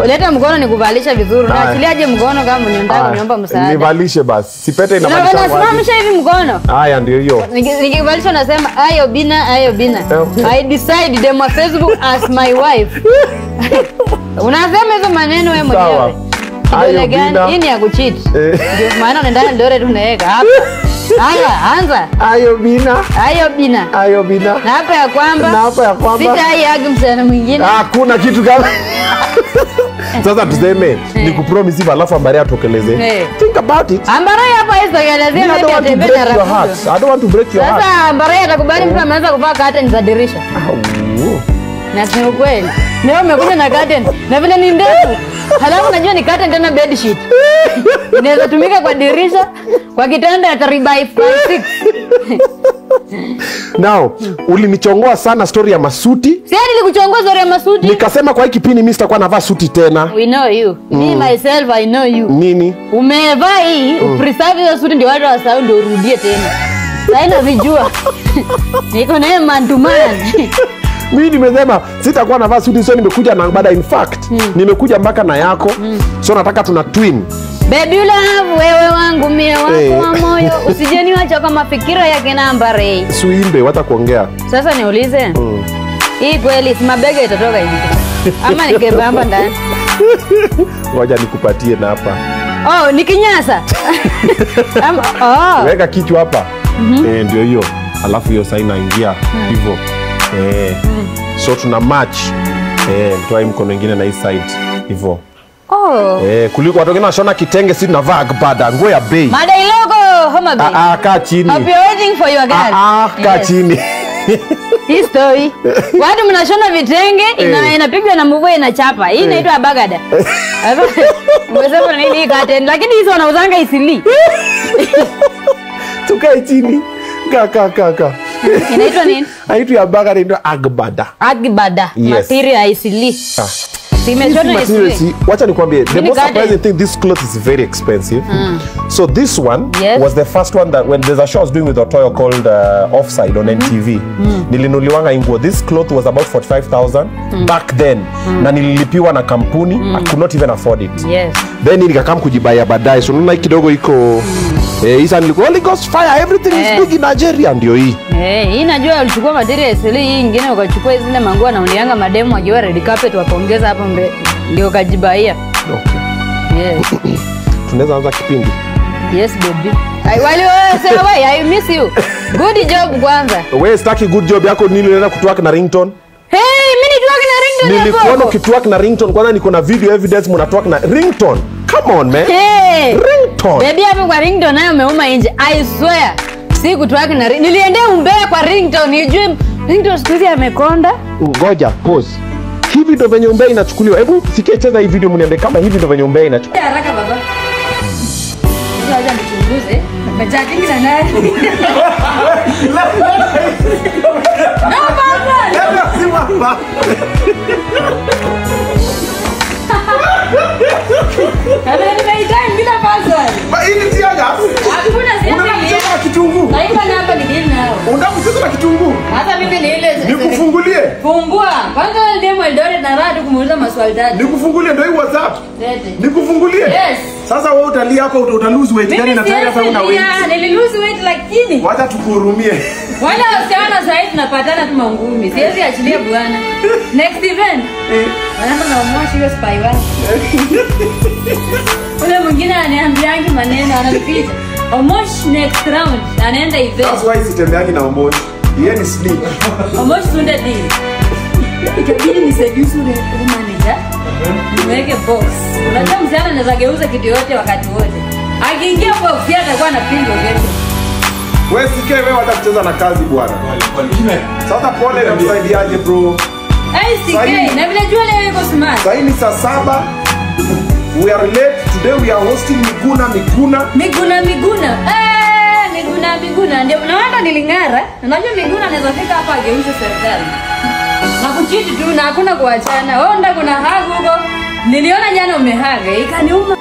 Leta mkono nikuvalisha vizuri. Naachiliaje mkono kama unataka kuniomba msaada? Nivalishe basi. Sipete inavalisha wapi? Unasimamisha hivi mkono. Haya ndio hiyo. Nikivalisha nasema ayo bina. I decide my Facebook as my wife. Unasema hizo maneno wewe mwenyewe. Ayo bina. Hii ni ya kucheat. Ndio maana unaenda ndore tunaweka hapa. Haya, anza. Ayo bina. Na hapa ya kwamba. Sitaiagi msana mwingine. Hakuna kitu kama. Sasa tuseme nikupromise hivi alafu Ambare atokeleze. Think about it. Ambare hapa hizo tokelezea na tembea na rafiki. I don't want to break your heart. Sasa Ambare atakubali mtu ameanza kuvaa curtain za dirisha. Na sio kweli. Leo umekuja na curtain. Na vile ni ndefu. Halafu najua ni curtain tena bed sheet. Inaweza tumika kwa dirisha, kwa kitanda ya 3x6. Now, ulinichongoa sana story ya masuti. Si nilikuchongoa story ya masuti. Nikasema kwa hiki kipindi mimi sitakuwa navaa suti tena. We know you. Me myself I know you. Nini? Umevaa hii, upreserve hiyo suti ndio watu wasahau ndio urudie tena. Sasa inavijua. Niko naye man to man. Mimi nimesema sitakuwa navaa suti, so nimekuja na Agbada. In fact, nimekuja mpaka na yako. So nataka tuna twin. Baby love, wewe wangu mie wako wa moyo. Usijeni wacha kama fikira yake na Ambare. Suimbe wata kuongea. Sasa niulize. Hii kweli si mabega itatoka hivi. Ama nikebamba ndani. Ngoja nikupatie na hapa. Oh, nikinyasa. Weka kichwa hapa. Ndio hiyo. Alafu hiyo sasa inaingia hivyo. So tuna match. Toa mkono mwingine na hii side hivyo. Kuliko watu wengine wanashona kitenge, sisi tunavaa Agbada, nguo ya bei. Madai logo, Homa Bay. Kaa chini. I'll be waiting for your girl. Kaa chini. Hii story. Watu mnashona vitenge, inapigwa na mvua inachapa. Hii inaitwa Bagada. Umesema nini curtain? Lakini hizo wanauzanga Isili. Tukae chini. Kaa. Inaitwa nini? Haitwi ya Bagada, inaitwa Agbada. Material Isili. Wacha nikwambie, the most surprising thing, this cloth is very expensive. So this one was the first one that when there's a show I was doing with Otoyo called Offside on NTV. Nilinuliwanga inguo. This cloth was about 45,000 back then. Na nililipiwa na kampuni. I could not even afford it. Then nikakam kujibaya baadaye. So unaona kidogo iko isa nilikuwa Holy Ghost fire, everything is big in Nigeria, ndio hii. Hii najua ulichukua material Isili, hii nyingine ukachukua zile manguo na ulianga mademo wakiwa red carpet wakaongeza hapo ndio kajibaia. Tunaweza anza kipindi. Yes baby. Wali wewe sema I miss you. Good job kwanza. Wewe staki good job yako nini unaenda kutwak na ringtone? Hey, mimi nitwak na ringtone. Nilikuona ukitwak na ringtone, kwanza niko na video evidence mnatwak na ringtone. Come on man. Hey. Ringtone. Baby hapo kwa ringtone nayo umeuma nje. I swear. Si kutwak na niliendea umbea kwa ringtone. Nijue ringtone siku hizi amekonda. Ngoja pause. Hivi ndo venye umbea inachukuliwa. Hebu sikia cheza hii video mniambie kama hivi ndo venye umbea inachukuliwa. Haraka baba. Ngoja nichunguze. Kajatingi na naye. No baba. Si baba. Hadi nimeidai bila password. Hili si aja. Hakuna sisi. Unataka kitunguu. Naipa namba ni nini nao? Unataka kucheza kitunguu. Hata mimi ni ile. Nikufungulie. Fungua. Kwanza demo Eldoret na radi kumuuliza maswali tatu. Nikufungulie ndio hii WhatsApp. Lete. Nikufungulie? Yes. Sasa wewe utalia hapo uta lose weight gani na tayari sasa una weight. Nili lose weight lakini. Wacha tukuhurumie. Wala usiona zaidi tunapatana tu mangumi. Siwezi achilia bwana. Next event. Wanaenda na umoshi hiyo spy wangu. Ule mwingine ananiambiangi maneno ananipicha. Omosh next round anaenda event. That's why sitembeangi na Omosh. Yeye ni sleep. Omosh sunde deal. Itabidi ni seduce ule manager. Niweke box. Unajua msichana anaweza geuza kitu yote wakati wote. Akiingia box yake atakuwa anapiga kesho. Wewe sikee wewe watacheza na kazi bwana. Sasa pole na msaidiaje bro. Hey sikee, na vile jua leo iko smart. Sasa ni saa 7. We are late. Today we are hosting Miguna. Miguna. Ndio unaona nilingara. Unajua Miguna anaweza fika hapa ageuze serikali. Na kuchiti tu na hakuna kuachana. Wewe ndio kuna hagu huko. Niliona jana umehaga. Ikaniuma.